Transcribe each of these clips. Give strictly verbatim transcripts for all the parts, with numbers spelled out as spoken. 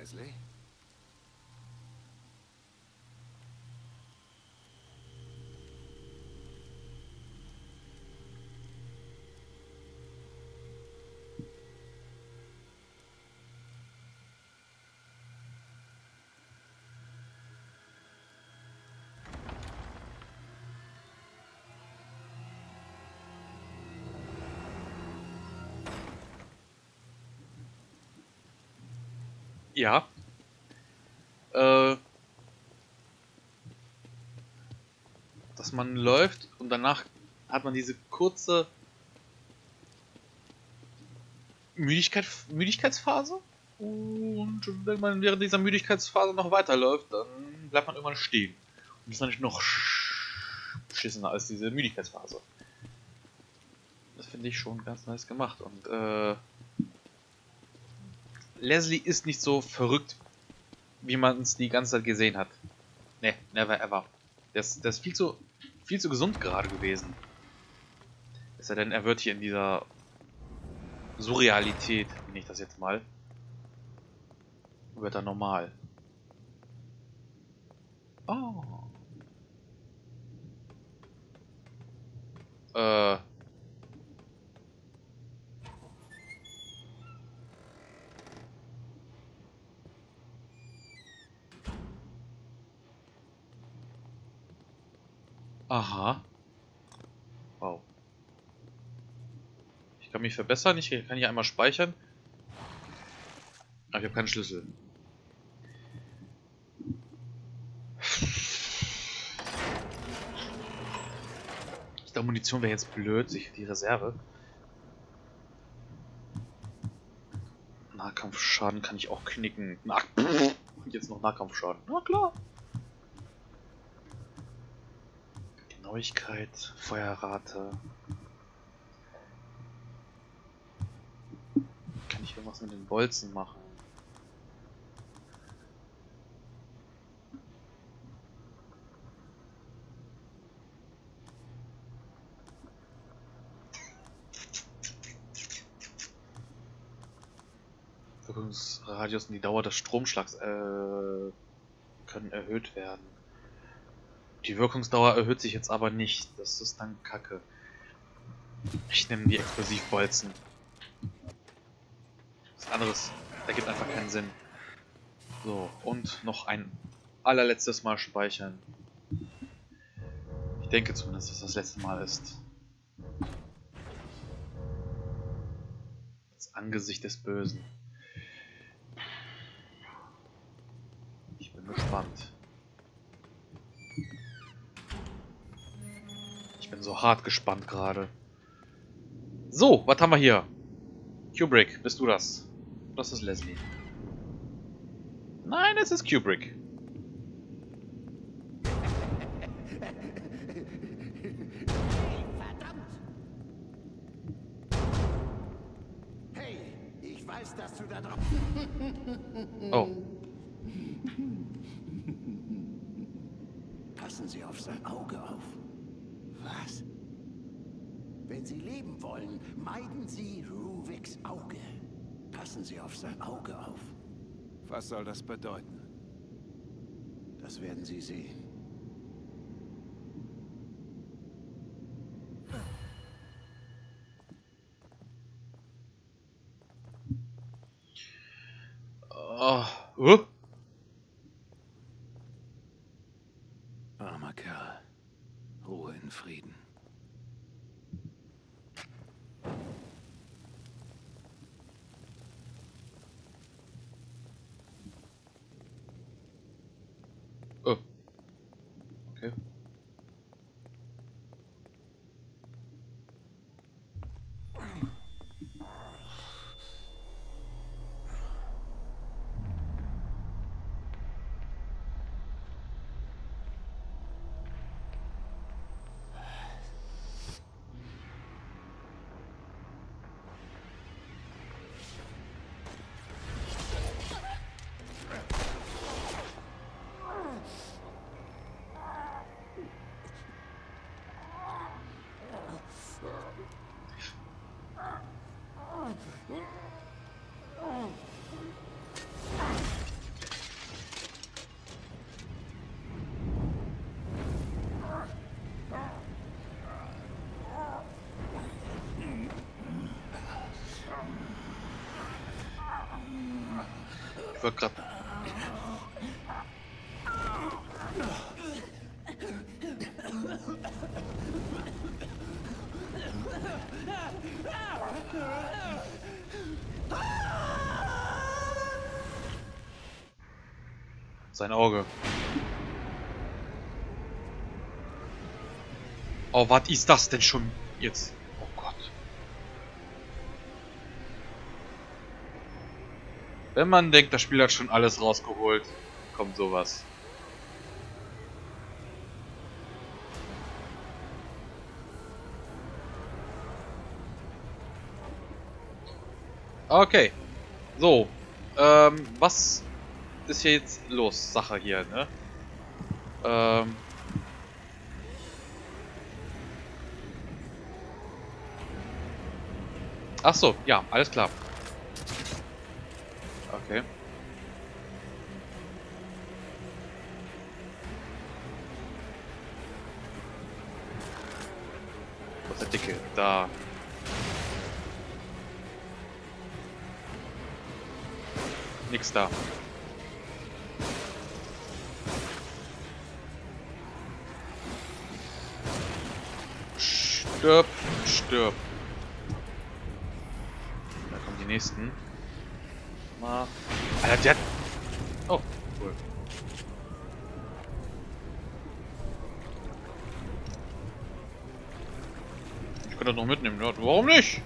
Leslie? Ja. Äh, dass man läuft und danach hat man diese kurze Müdigkeit, Müdigkeitsphase. Und wenn man während dieser Müdigkeitsphase noch weiterläuft, dann bleibt man irgendwann stehen. Und das ist natürlich noch beschissener als diese Müdigkeitsphase. Das finde ich schon ganz nice gemacht. Und äh, Leslie ist nicht so verrückt, wie man es die ganze Zeit gesehen hat. Ne, never ever. Der ist, der ist viel zu viel zu gesund gerade gewesen. Es sei denn, er wird hier in dieser Surrealität, nenne ich das jetzt mal, wird er normal. Oh. Äh. Aha. Wow. Ich kann mich verbessern, ich kann hier einmal speichern. Aber ich habe keinen Schlüssel. Ich glaube, Munition wäre jetzt blöd, sich die Reserve. Nahkampfschaden kann ich auch knicken. Na, und jetzt noch Nahkampfschaden. Na klar. Genauigkeit, Feuerrate. Kann ich irgendwas mit den Bolzen machen? Wirkungsradius und die Dauer des Stromschlags äh, können erhöht werden. Die Wirkungsdauer erhöht sich jetzt aber nicht. Das ist dann Kacke. Ich nehme die Explosivbolzen. Was anderes ergibt einfach keinen Sinn. So, und noch ein allerletztes Mal speichern. Ich denke zumindest, dass das letzte Mal ist. Das Angesicht des Bösen. Ich bin gespannt. Ich bin so hart gespannt gerade. So, was haben wir hier? Kubrick, bist du das? Das ist Leslie. Nein, es ist Kubrick. Verdammt! Hey, ich weiß, dass du da drauf... Oh. Passen Sie auf sein Auge auf. Was? Wenn Sie leben wollen, meiden Sie Ruviks Auge. Passen Sie auf sein Auge auf. Was soll das bedeuten? Das werden Sie sehen. Oh. Uh. Armer Kerl. Ruhe in Frieden. Oh. Okay. Ich wollte gerade... Sein Auge. Oh, was ist das denn schon jetzt? Oh Gott. Wenn man denkt, das Spiel hat schon alles rausgeholt, kommt sowas. Okay. So. Ähm, was ist hier jetzt los? Sache hier, ne? Ähm. Ach so, ja, alles klar. Okay. Wo ist der Dicke? Da. Nix da. Stirb, stirb. Da kommen die nächsten. Mal. Alter, der hat... Oh, cool. Ich kann das noch mitnehmen, ja? Warum nicht?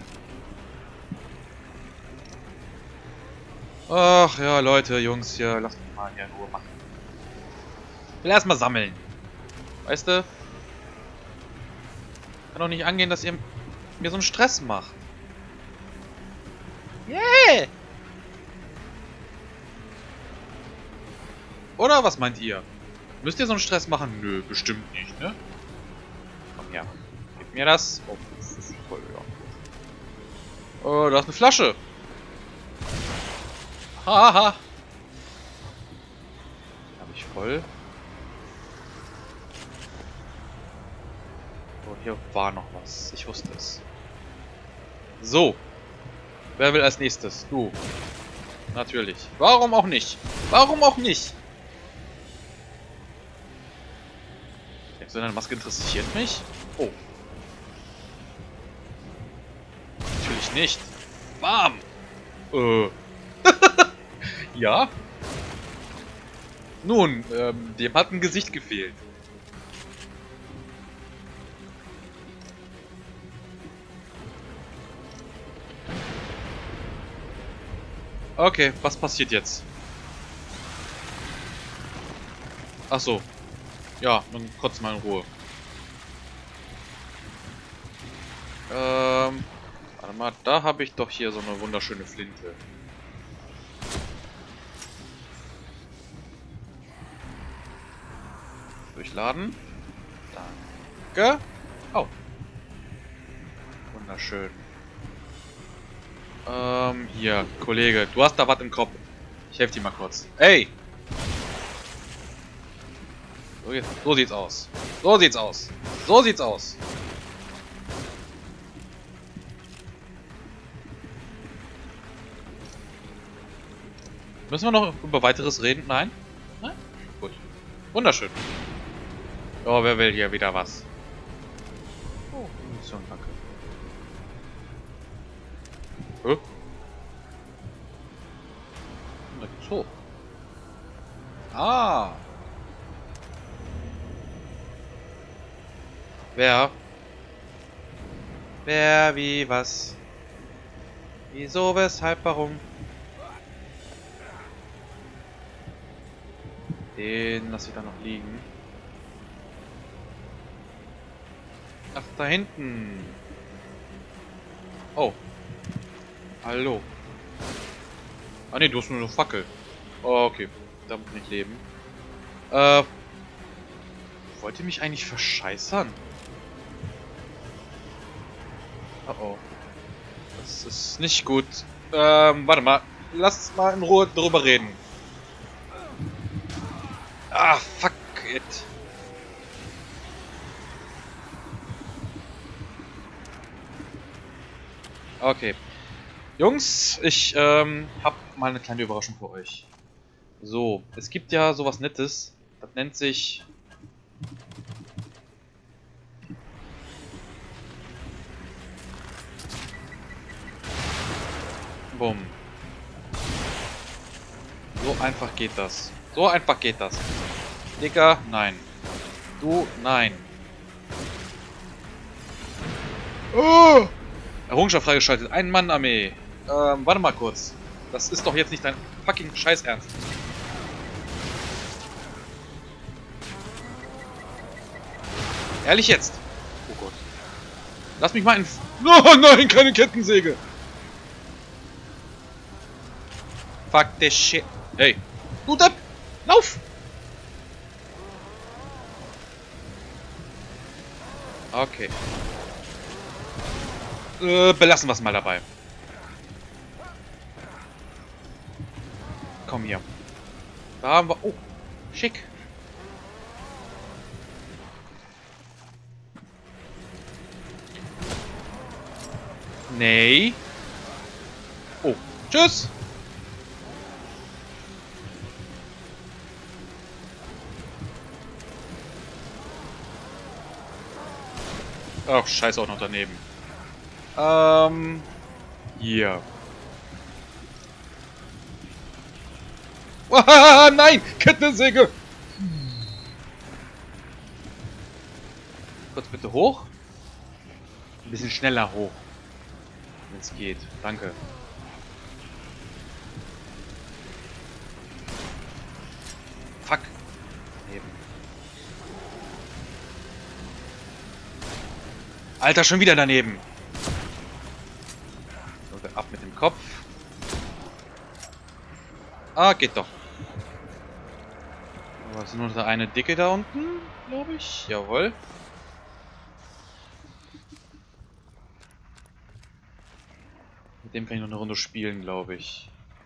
Ach ja, Leute, Jungs, hier, lasst mich mal hier in Ruhe machen. Ich will erstmal sammeln. Weißt du? Kann doch nicht angehen, dass ihr mir so einen Stress macht. Yeah! Oder was meint ihr? Müsst ihr so einen Stress machen? Nö, bestimmt nicht, ne? Komm her. Gib mir das. Oh, das ist voll, ja. Oh, da ist eine Flasche. Haha. Die habe ich voll. Oh, hier war noch was. Ich wusste es. So. Wer will als nächstes? Du. Natürlich. Warum auch nicht? Warum auch nicht? So eine Maske interessiert mich? Oh. Natürlich nicht. Bam! Äh. Ja? Nun, ähm, dem hat ein Gesicht gefehlt. Okay, was passiert jetzt? Ach so. Ja, dann kurz mal in Ruhe. Ähm, warte mal, da habe ich doch hier so eine wunderschöne Flinte. Durchladen. Danke. Oh. Wunderschön. Ähm, hier, Kollege, du hast da was im Kopf. Ich helfe dir mal kurz. Ey! So, jetzt, so sieht's aus. So sieht's aus. So sieht's aus. Müssen wir noch über weiteres reden? Nein? Nein? Gut. Wunderschön. Oh, wer will hier wieder was? Oh, Munition, danke. Hä? Da geht's hoch. Ah. Wer? Wer, wie, was? Wieso, weshalb, warum? Den lasse ich da noch liegen. Ach, da hinten. Oh. Hallo. Ah ne, du hast nur eine Fackel. Oh, okay. Da muss ich nicht leben. Äh. Wollt ihr mich eigentlich verscheißern? Oh oh. Das ist nicht gut. Ähm, warte mal. Lass uns mal in Ruhe drüber reden. Ah, fuck it. Okay. Jungs, ich ähm, hab mal eine kleine Überraschung für euch. So, es gibt ja sowas Nettes. Das nennt sich... Bumm. So einfach geht das. So einfach geht das. Digga, nein. Du, nein. Oh! Errungenschaft freigeschaltet. Ein-Mann-Armee. Ähm, warte mal kurz. Das ist doch jetzt nicht dein fucking Scheiß-Ernst. Ehrlich jetzt? Oh Gott. Lass mich mal in... Oh nein, keine Kettensäge. Fuck this shit. Hey. Du Depp. Lauf. Okay. Äh, belassen wir es mal dabei. Komm hier. Da haben wir... Oh, schick. Nee. Oh, tschüss. Ach, scheiße, auch noch daneben. Ähm, hier. Ah, nein! Kettensäge! Kurz bitte hoch. Ein bisschen schneller hoch. Wenn es geht. Danke. Fuck. Eben. Alter, schon wieder daneben. So, ab mit dem Kopf. Ah, geht doch. Was ist nur der eine Dicke da unten, glaube ich. Jawohl. Mit dem kann ich noch eine Runde spielen, glaube ich.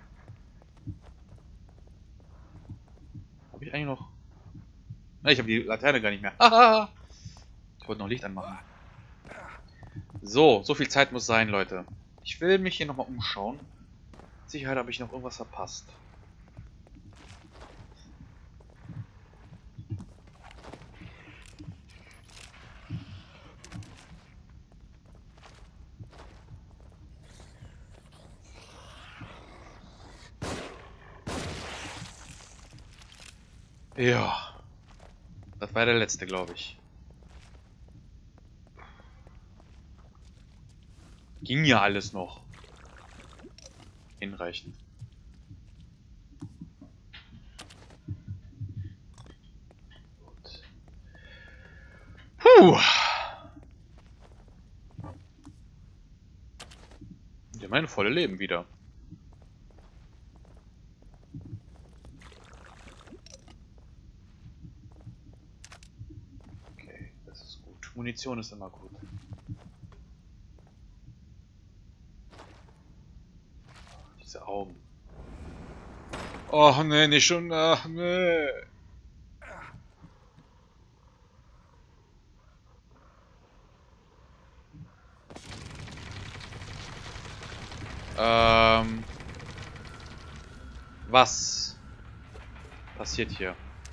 Habe ich eigentlich noch... Ne, ich habe die Laterne gar nicht mehr. Haha. Ich wollte noch Licht anmachen. So, so viel Zeit muss sein, Leute. Ich will mich hier nochmal umschauen. Mit Sicherheit habe ich noch irgendwas verpasst. Ja. Das war der letzte, glaube ich. Ging ja alles noch. Hinreichend. Gut. Puh. Ich habe mein volle Leben wieder. Okay, das ist gut. Munition ist immer gut. Diese Augen. Oh nee, nicht schon. Ach nee. Ähm. Was passiert hier?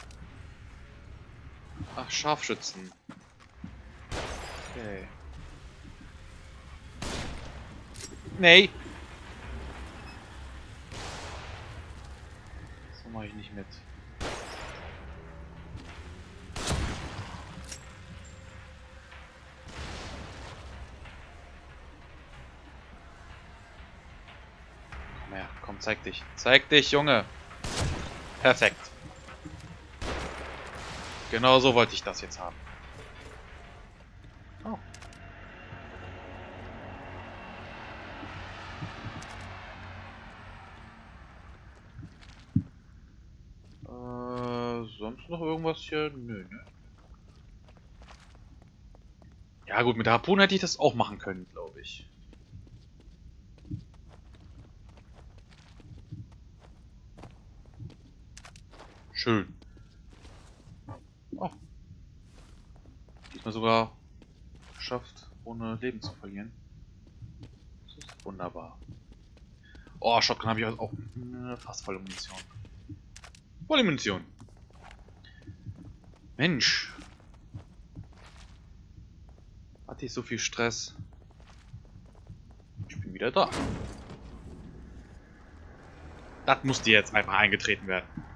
Ach, Scharfschützen. Okay. Nee. So mache ich nicht mit. Komm her, komm, zeig dich. Zeig dich, Junge. Perfekt. Genau so wollte ich das jetzt haben. Oh. Äh, sonst noch irgendwas hier? Nö, ne? Ja gut, mit der Harpune hätte ich das auch machen können, glaube ich. Schön. Oh. Diesmal sogar geschafft, ohne Leben zu verlieren. Das ist wunderbar. Oh, Shotgun habe ich auch äh, fast volle Munition. Volle Munition. Mensch. Hatte ich so viel Stress. Ich bin wieder da. Das musste jetzt einfach eingetreten werden.